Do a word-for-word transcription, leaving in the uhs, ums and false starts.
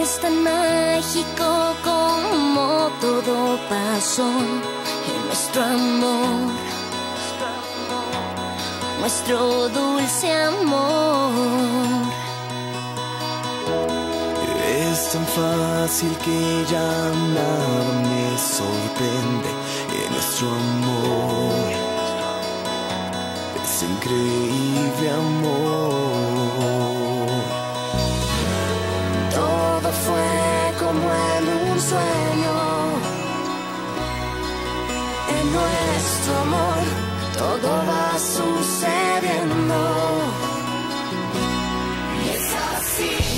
Es tan mágico como todo pasó en nuestro amor, nuestro dulce amor. Es tan fácil que ya nada me sorprende en nuestro amor. Es increíble amor. Todo fue como en un sueño. En nuestro amor todo va sucediendo. Y es así.